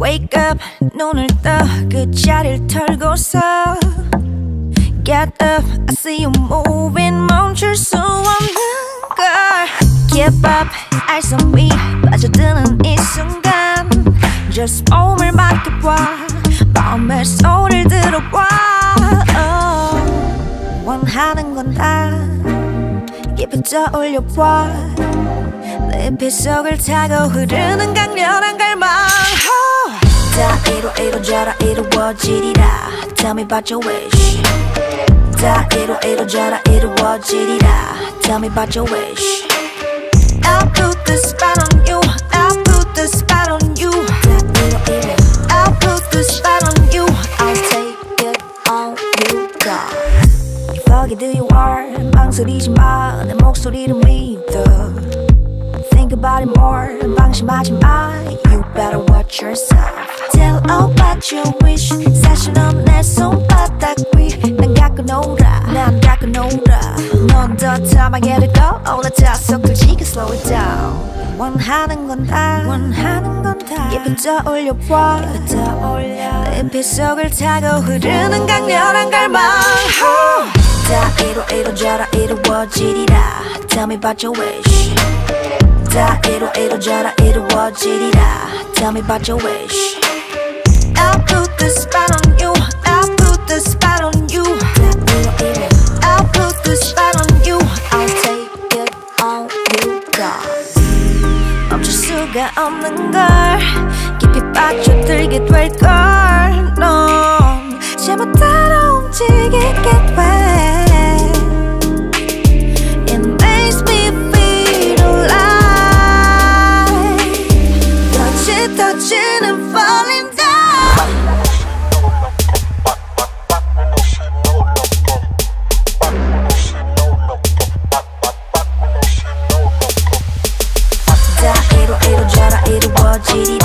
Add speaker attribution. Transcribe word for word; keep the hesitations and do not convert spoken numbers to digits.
Speaker 1: Wake up, 눈을 떠 그 자리를 털고서 Get up, I see you moving 멈출 수 없는 걸 Give up, eyes on me 빠져드는 이 순간 Just 몸을 맡겨봐 마음의 소리를 들어봐 oh, 원하는 건 다 깊이 떠올려봐 내 뱃속을 타고 흐르는 강렬한 갈망 oh. 다 이루 이루저라 이루어지리라 Tell me about your wish 다 이루 이루저라 이루어지리라 Tell me about your wish I'll put the spot on you I'll put the spot on you I'll put the spot on you I'll take it all you got You forget who you are 망설이지 마 내 목소리를 믿어 Think about it more 방심하지 마 You better watch yourself Tell about your wish 사실 넌 내 손바닥 위 난 갖고 놀아 난 갖고 놀아 넌 더 탐하게 되고 올라타 서클지게 slow it down 원하는 건 다 원하는 건 다 예쁜 떠올려봐 예쁜 떠올려 내 뱃속을 타고 흐르는 강렬한 갈망 다 이루 이루저라 이루어지리라 Tell me about your wish 다 이루 이루저라 이루어지리라 Tell me about your wish I'll put the spot on you I'll put the spot on you I'll put the spot on you I'll take it all you got 멈출 수가 없는 걸 깊이 빠져들게 될걸 넌 제멋 따라 움직이게 돼 It makes me feel alive touch touching falling down 다 이루 이루저라 이루어지리